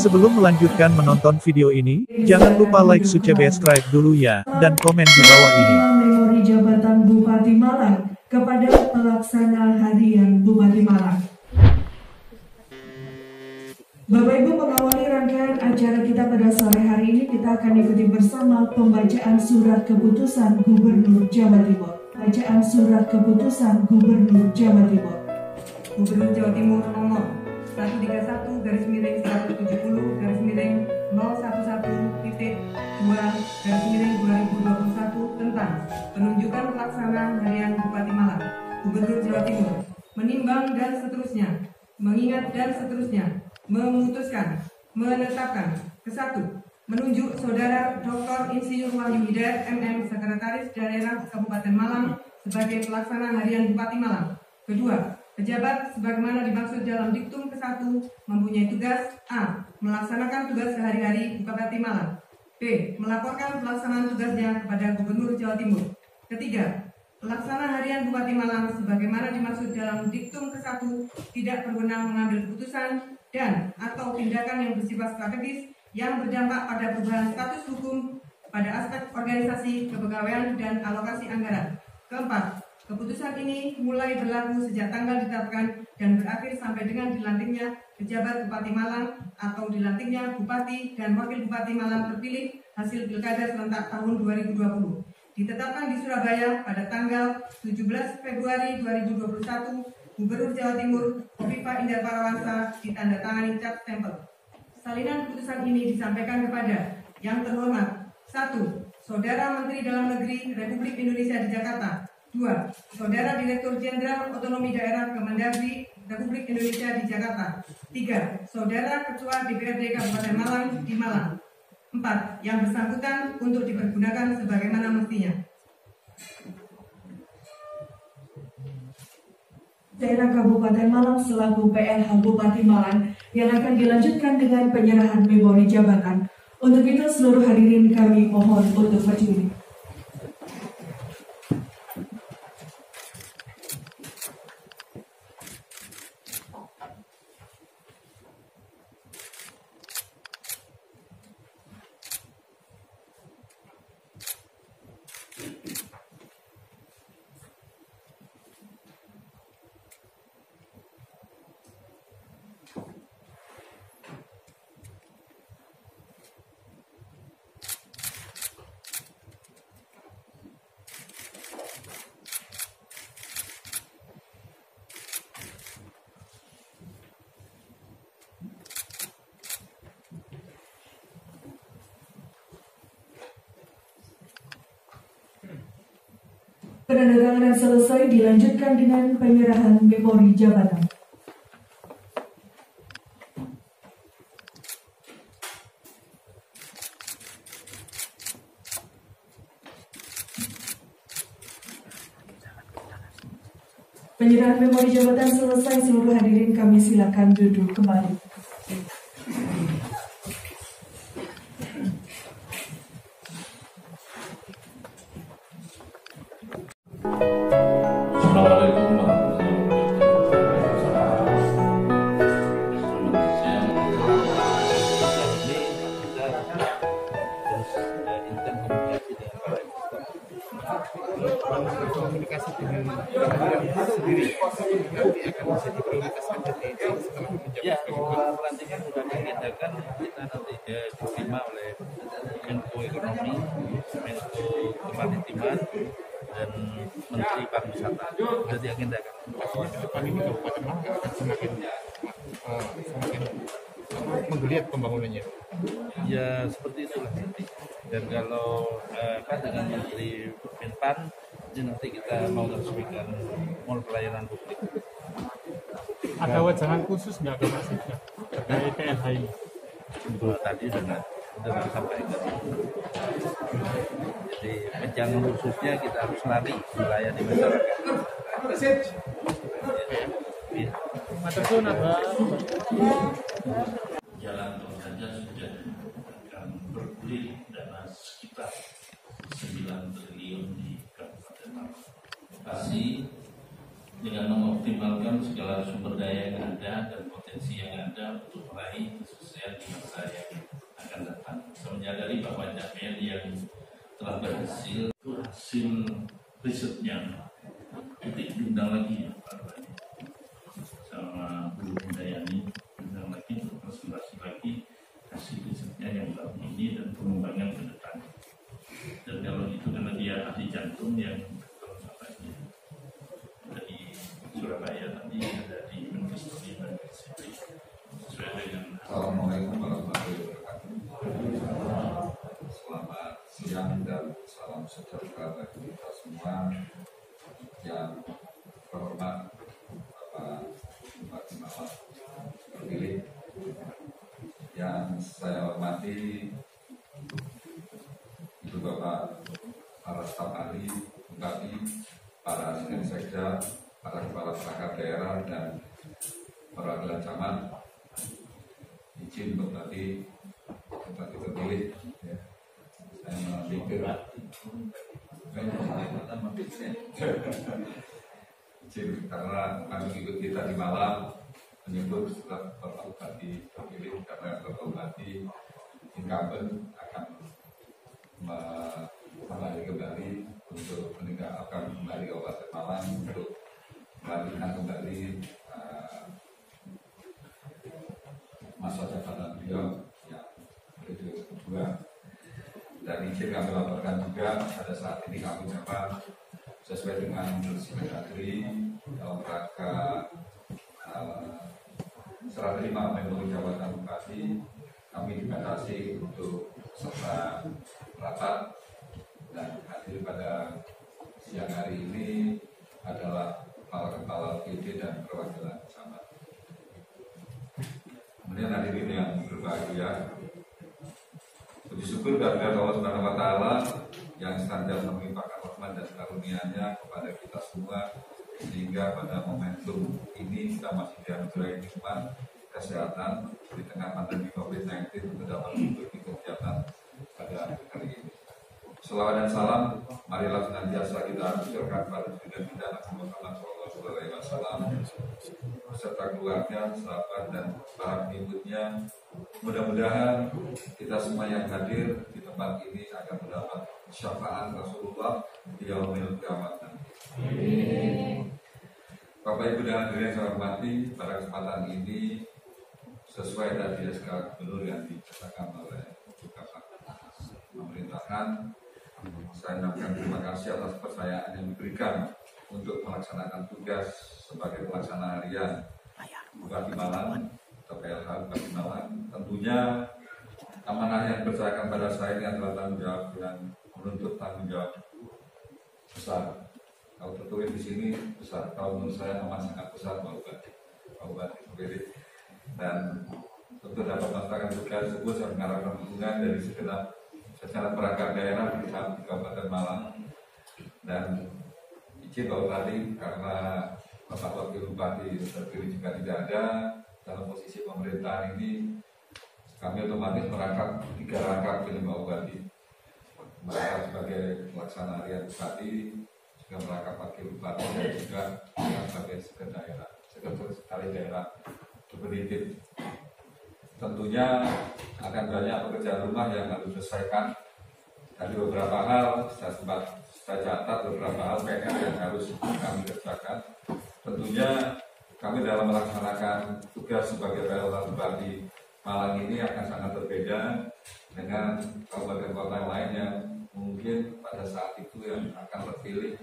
Sebelum melanjutkan menonton video ini, jangan lupa like, subscribe dulu ya, dan komen di bawah ini. Memori jabatan Bupati Malang kepada pelaksana harian Bupati Malang. Bapak Ibu, mengawali rangkaian acara kita pada sore hari ini, kita akan ikuti bersama pembacaan surat keputusan Gubernur Jawa Timur. Bacaan surat keputusan Gubernur Jawa Timur. Gubernur Jawa Timur nomor 131-011.2/2021 tentang penunjukan pelaksana harian Bupati Malang. Gubernur Jawa Timur menimbang dan seterusnya, mengingat dan seterusnya, memutuskan, menetapkan. Kesatu, menunjuk Saudara Dr. Insinyur Wahyu Hidayat MM, Sekretaris Daerah Kabupaten Malang sebagai pelaksana harian Bupati Malang. Kedua, pejabat sebagaimana dimaksud dalam diktum ke-1 mempunyai tugas A. Melaksanakan tugas sehari-hari Bupati Malang. B. Melaporkan pelaksanaan tugasnya kepada Gubernur Jawa Timur. Ketiga, pelaksana harian Bupati Malang sebagaimana dimaksud dalam diktum ke-1 tidak berwenang mengambil keputusan dan atau tindakan yang bersifat strategis yang berdampak pada perubahan status hukum pada aspek organisasi, kepegawaian, dan alokasi anggaran. Keempat, keputusan ini mulai berlaku sejak tanggal ditetapkan dan berakhir sampai dengan dilantiknya pejabat Bupati Malang atau dilantiknya Bupati dan Wakil Bupati Malang terpilih hasil Pilkada serentak tahun 2020. Ditetapkan di Surabaya pada tanggal 17 Februari 2021, Gubernur Jawa Timur Khofifah Indar Parawansa ditandatangani cap stempel. Salinan keputusan ini disampaikan kepada yang terhormat 1. Saudara Menteri Dalam Negeri Republik Indonesia di Jakarta. 2. Saudara Direktur Jenderal Otonomi Daerah Kemendagri Republik Indonesia di Jakarta. 3. Saudara Ketua DPRD Kabupaten Malang di Malang. 4. Yang bersangkutan untuk dipergunakan sebagaimana mestinya. Daerah Kabupaten Malang selaku PLH Bupati Malang yang akan dilanjutkan dengan penyerahan memori jabatan. Untuk itu seluruh hadirin kami mohon untuk berdiri. Penandatanganan selesai, dilanjutkan dengan penyerahan memori jabatan. Penyerahan memori jabatan selesai, seluruh hadirin kami silakan duduk kembali. Assalamualaikum warahmatullahi wabarakatuh. Komunikasi dengan sendiri nanti akan bisa diprioritaskan dari setelah menjabat pelantikan sudah diagendakan, kita nanti diterima oleh Menko Ekonomi, Menko Kemaritiman, dan Menteri Pariwisata. Sudah diagendakan. pastinya ke depan ini Kabupaten Malang akan semakin menggeliat pembangunannya. Ya seperti itulah nanti. Dan kalau dengan Menteri Menpan, nanti kita mau resmikan mall pelayanan publik. Ada wajangan khusus nggak ke Mas terkait PLH ini? Tadi sudah disampaikan. Jadi jangan khususnya kita harus lari melayani masyarakat. Ya. Jalan tol saja sudah akan bergulir dana sekitar 9 triliun di Kabupaten Malang. Lokasi dengan mengoptimalkan segala sumber daya yang ada dan potensi potensi yang ada untuk meraih kesuksesan di masa yang akan datang. Saya menyadari bahwa capaian yang telah berhasil itu hasil risetnya. Titik diundang lagi ya Pak Bupati sama Bu Hindayani, diundang lagi untuk presentasi lagi hasil risetnya yang tahun ini dan pengembangan ke depan. Dan kalau itu karena dia ahli jantung yang dari Surabaya tadi ada di Universitas Universitas sesuai dengan. Assalamualaikum warahmatullahi wabarakatuh. Selamat siang dan salam sejahtera bagi kita semua. Yang terhormat Bapak Bupati Malang terpilih, yang saya hormati Ibu Bapak para staf ahli Bupati, para asisten sekda, para kepala perangkat daerah dan perwakilan camat. Izin Bupati terpilih, ya. Saya memikir izin karena kami ikut kita di Malang menyebut setelah Bapak Bupati terpilih, karena Bapak Bupati incumbent akan kembali untuk meninggalkan kembali Kabupaten Malang untuk melanjutkan kembali masa jabatan beliau yang periode kedua. Dan izin kami laporkan juga pada saat ini kami dapat sesuai dengan Mendagri dalam rangka serah terima memori jabatan bupati, kami dibatasi untuk serta rapat, dan hadir pada siang hari ini adalah kepala PD dan perwakilan camat. Kemudian hadirin yang berbahagia, puji syukur kehadirat Allah Subhanahu wa Ta'ala yang senantiasa melimpahkan rahmat dan karunia-Nya kepada kita semua, sehingga pada momentum ini kita masih dianugerahi nikmat kesehatan di tengah pandemi COVID-19 untuk dapat mengikuti kegiatan pada hari ini. Selawat dan salam marilah senantiasa kita aturkan pada junjungan kita Nabi Muhammad SAW beserta keluarga, sahabat dan para pengikutnya. Mudah-mudahan kita semua yang hadir di tempat ini akan mendapat syafaat Rasulullah di yaumil qiyamah. Bapak Ibu dan hadirin yang saya hormati, pada kesempatan ini sesuai dari SK Gubernur yang dicatatkan oleh Bapak pemerintahan, saya menyampaikan terima kasih atas kepercayaan yang diberikan untuk melaksanakan tugas sebagai pelaksana harian Bupati Malang atau PLH Bupati Malang. Tentunya amanah yang dipercayakan pada saya ini adalah tanggung jawab yang menuntut tanggung jawab besar. Kalau tertulis di sini besar, kalau menurut saya amat sangat besar Pak Bupati terpilih. Dan untuk dapat melaksanakan tugas tersebut saya mengharapkan dukungan dari secara perangkat daerah di Kabupaten Malang. Dan izin Pak Bupati, karena Bapak Wakil Bupati terpilih juga tidak ada dalam posisi pemerintahan ini, kami otomatis merangkap 3 rangkap pilih Pak Bupati. Merangkap sebagai pelaksana harian Bupati, juga merangkap Wakil Bupati, dan juga sebagai sekretaris daerah definitif. Tentunya akan banyak pekerjaan rumah yang harus diselesaikan. Tadi beberapa hal saya catat beberapa hal PR yang harus kami kerjakan. Tentunya kami dalam melaksanakan tugas sebagai PLH Bupati Malang ini akan sangat berbeda dengan kabupaten kota lain yang mungkin pada saat itu yang akan terpilih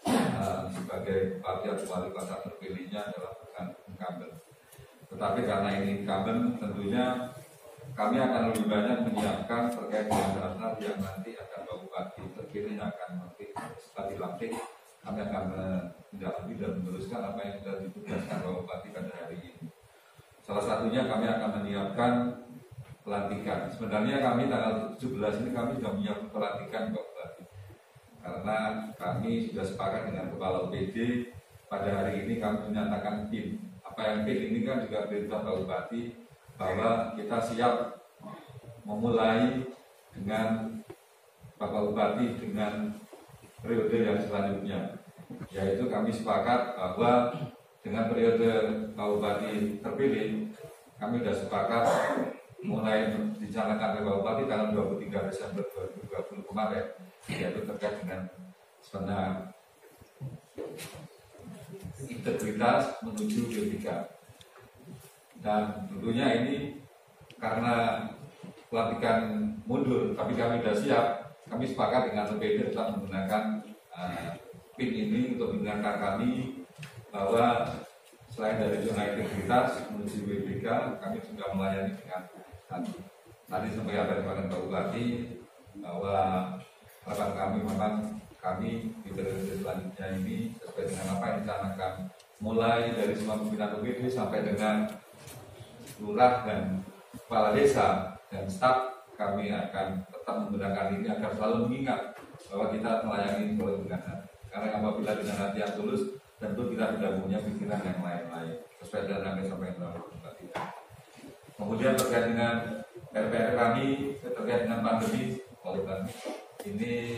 sebagai bupati atau wali kota terpilihnya adalah bukan incumbent. Tetapi karena ini incumbent, tentunya kami akan lebih banyak menyiapkan terkait dengan hal-hal yang nanti akan Pak Bupati terpilih akan nanti setelah dilantik, kami akan mendalami dan meneruskan apa yang sudah ditugaskan Pak Bupati pada hari ini. Salah satunya kami akan menyiapkan pelantikan. Sebenarnya kami tanggal 17 ini kami sudah menyiapkan pelantikan Pak Bupati, karena kami sudah sepakat dengan Kepala UPD pada hari ini kami menyatakan tim. Apa yang tim ini kan juga perintah Pak Bupati bahwa kita siap memulai dengan Bapak Bupati dengan periode yang selanjutnya, yaitu kami sepakat bahwa dengan periode Pak Bupati terpilih kami sudah sepakat mulai dicanangkan oleh Pak Bupati tanggal 23 Desember 2020 kemarin, yaitu terkait dengan zona integritas menuju GBK. Dan tentunya ini karena pelantikan mundur, tapi kami sudah siap. Kami sepakat dengan LPD tetap menggunakan PIN ini untuk mengingatkan kami bahwa selain dari zona integritas menuju GBK, kami sudah melayani dengan tadi sampai apa dengan Pak Bupati bahwa harapan kami memang kami di periode selanjutnya ini sesuai dengan apa yang dicanangkan mulai dari semua pimpinan OPD sampai dengan lurah dan kepala desa dan staf, kami akan tetap menggunakan ini agar selalu mengingat bahwa kita melayani dengan hati. Karena apabila dengan hati yang tulus, tentu kita tidak punya pikiran yang lain-lain sesuai dengan yang disampaikan oleh Bupati. Kemudian terkait dengan RPR kami terkait dengan pandemi COVID ini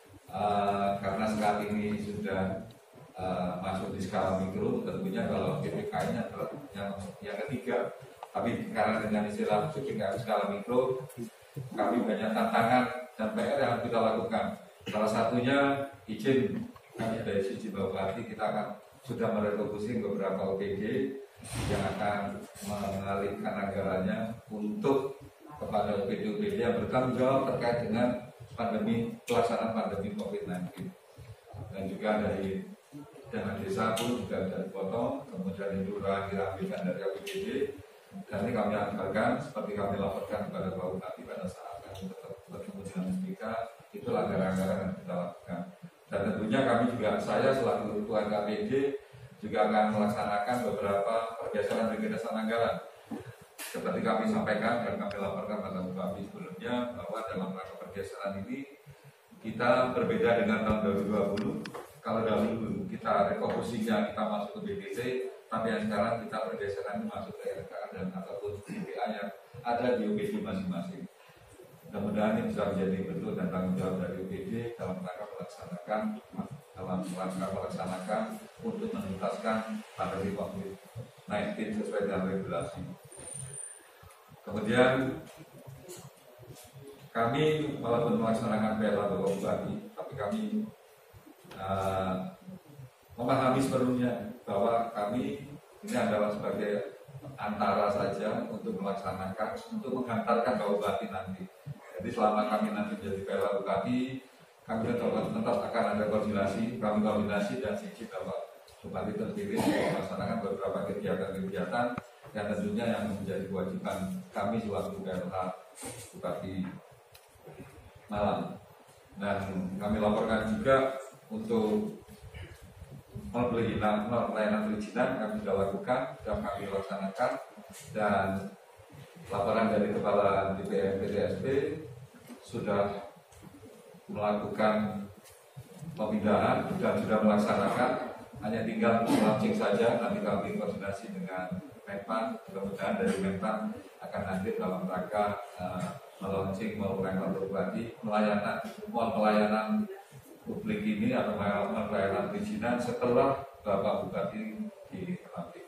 karena saat ini sudah masuk di skala mikro, tentunya kalau PPK-nya adalah yang ketiga. Tapi karena dengan istilah PPK skala mikro, kami banyak tantangan dan PR yang kita lakukan. Salah satunya izin kami dari sisi Bupati, kita akan sudah merefocusing beberapa OPD yang akan mengalihkan anggarannya untuk kepada OPD-OPD yang bertanggung jawab terkait dengan pandemi, pelaksanaan pandemi COVID-19. Dan juga dari dana desa pun juga sudah dipotong, kemudian lurah diambilkan dari OPD. Dan ini kami anggarkan seperti kami laporkan kepada Pak Bupati pada saat kami bertemu dengan SPK, itu anggaran-anggaran yang kita lakukan. Dan tentunya kami juga, saya selaku Ketua KPD juga akan melaksanakan beberapa pergeseran anggaran. Seperti kami sampaikan dan kami laporkan pada Bupati sebelumnya bahwa dalam rangka pergeseran ini kita berbeda dengan tahun 2020. Kalau dahulu kita refocusingnya kita masuk ke BPC, tapi yang sekarang kita pergeseran masuk ke RKA dan ataupun BPA yang ada di UPD masing-masing. Mudah-mudahan ini bisa menjadi bentuk dan tanggung jawab dari UPD dalam rangka melaksanakan untuk menuntaskan pandemi COVID-19 sesuai dengan regulasi. Kemudian kami walaupun melaksanakan PLA Bapak Bupati, tapi kami memahami sepenuhnya bahwa kami ini adalah sebagai antara saja untuk melaksanakan, untuk menghantarkan Bapak Bupati nanti. Jadi selama kami nanti menjadi PLA Bupati, kami tetap akan ada koordinasi, kami koordinasi dan sisi Bapak Bupati terpilih melaksanakan beberapa kegiatan-kegiatan yang tentunya yang menjadi kewajiban kami selaku PLA Bupati Malang. Dan kami laporkan juga untuk pelayanan perizinan kami sudah lakukan, sudah kami laksanakan, dan laporan dari Kepala DPRPDSP sudah melakukan pemindahan dan sudah melaksanakan, hanya tinggal launching saja. Nanti kami koordinasi dengan Menpan, mudah-mudahan dari Menpan akan hadir dalam rangka melaunching melakukan Bupati pelayanan publik ini atau pelayanan perizinan setelah Bapak Bupati dilantik.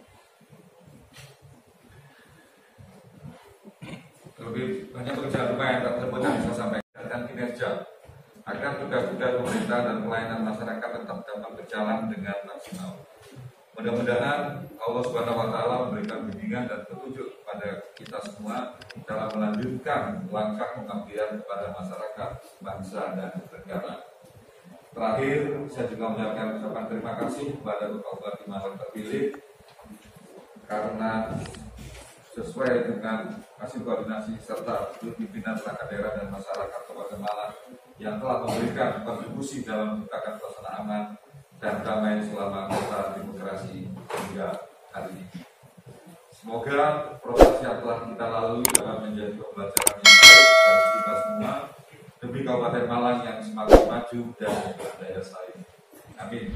Lebih banyak pekerjaan rumah yang tersebut yang bisa sampaikan dan kinerja agar tugas-tugas pemerintah dan pelayanan masyarakat tetap dapat berjalan dengan maksimal. Mudah-mudahan Allah Subhanahu wa Ta'ala memberikan bimbingan dan petunjuk kepada kita semua dalam melanjutkan langkah pengabdian kepada masyarakat, bangsa, dan negara. Terakhir, saya juga menyampaikan ucapan terima kasih kepada Bapak Bupati Malang terpilih karena sesuai dengan hasil koordinasi serta pimpinan perangkat daerah dan masyarakat Kabupaten Malang yang telah memberikan kontribusi dalam menciptakan suasana aman dan damai selama masa demokrasi hingga hari ini. Semoga proses yang telah kita lalui dapat menjadi pembelajaran yang baik bagi kita semua demi Kabupaten Malang yang semakin maju dan berdaya saing. Amin.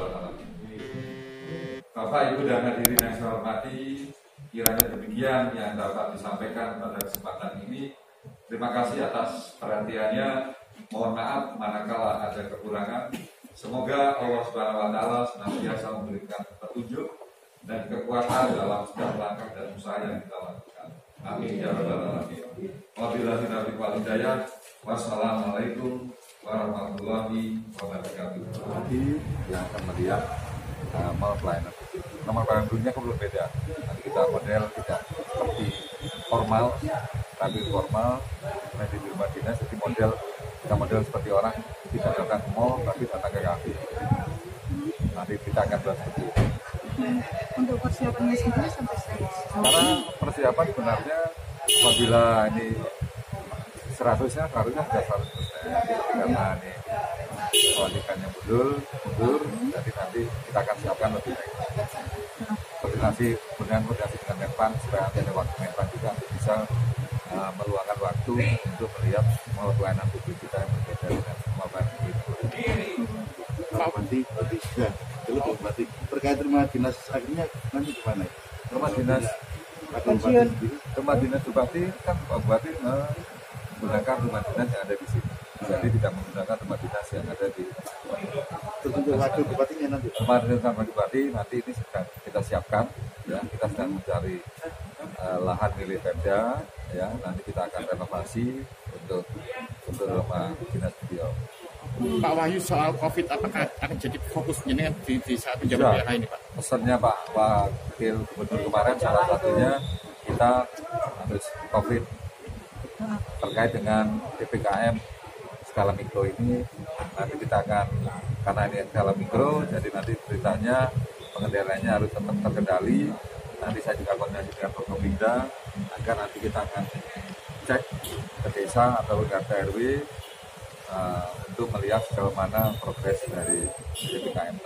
Bapak, Ibu, dan hadirin yang saya hormati, kiranya demikian yang dapat disampaikan pada kesempatan ini. Terima kasih atas perhatiannya. Mohon maaf manakala ada kekurangan. Semoga Allah Subhanahu wa Ta'ala senantiasa memberikan petunjuk dan kekuatan dalam setiap langkah dan usaha yang kita lakukan. Amin ya rabbal alamin. Wabillahi taufiq wal hidayah. Wassalamualaikum warahmatullahi wabarakatuh. Nanti yang akan melihat mal pelayanan. Nomor pelayanan dunia kan belum beda. Nanti kita model tidak seperti formal, tapi formal. Nanti di rumah dinas jadi kita model seperti orang tidak datang ke mall tapi datang ke kafe. Nanti kita akan buat seperti itu. Untuk persiapannya sendiri sampai Karena persiapan sebenarnya apabila ini 100-nya sudah 100%, karena ini koalisinya mundur, jadi nanti kita akan siapkan lebih baik. Koordinasi dengan Menpan supaya nanti ada waktu Menpan juga bisa meluangkan waktu untuk melihat pelayanan publik kita yang berbeda dengan semua pelayanan publik. Pak berarti terkait rumah dinas akhirnya nanti gimana? Rumah dinas Bupati kan Pak Bupati menggunakan rumah dinas yang ada di sini. Jadi tidak menggunakan rumah dinas yang ada di tertentu wakil bupatinya nanti. Rumah dinas Bupati nanti ini sedang kita siapkan, ya kita sedang mencari lahan milik Pemda, ya nanti kita akan renovasi untuk rumah dinas beliau. Pak Wahyu, soal COVID apakah akan jadi fokus jenengan di saat menjabat daerah ini, Pak? Pesannya Pak Wakil Gubernur kemarin salah satunya kita harus COVID terkait dengan PPKM skala mikro ini. Nanti kita akan, karena ini skala mikro, jadi nanti beritanya pengendaliannya harus tetap terkendali. Nanti saya juga koordinasi dengan Forkopimda agar nanti kita akan cek ke desa atau ke RT RW untuk melihat sejauh mana progres dari PPKM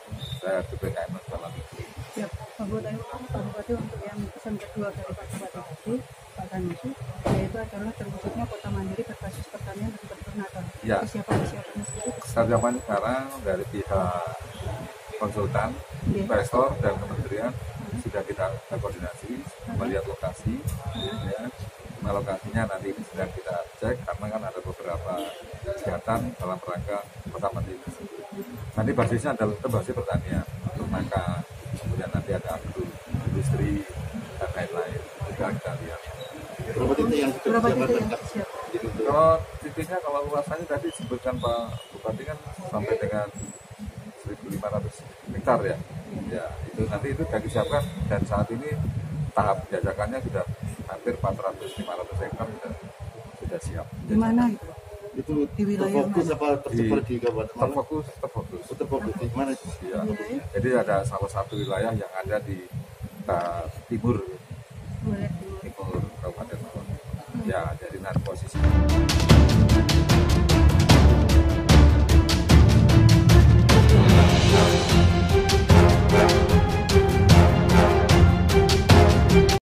skala mikro. Ya, Pak Bupati, untuk yang pesan kedua dari Pak Bupati tadi, Pak Sanusi, yaitu adalah terwujudnya kota mandiri berbasis pertanian dan peternakan. Ya. Kesiapannya sendiri. Kesiapan sekarang dari pihak konsultan, investor dan kementerian sudah kita koordinasi melihat lokasi, ya. Nah, lokasinya nanti ini sedang kita cek karena kan ada beberapa kegiatan dalam rangka kota mandiri. Nanti basisnya adalah basis pertanian, ternakan, kemudian nanti ada industri dan lain-lain. Juga kita lihat. Berapa titik yang siap? Kalau titiknya, kalau luasannya tadi disebutkan Pak Bupati kan sampai dengan 1.500 hektar ya. Ya, itu nanti itu sudah disiapkan dan saat ini tahap penjajakannya sudah hampir 400-500 hektar sudah siap. Di mana itu? Itu di wilayah terfokus apa tersebar di kabupaten mana? Terfokus di mana itu? Ya. Jadi ada salah satu wilayah yang ada di timur Kabupaten Malang. Ya, jadi nanti posisi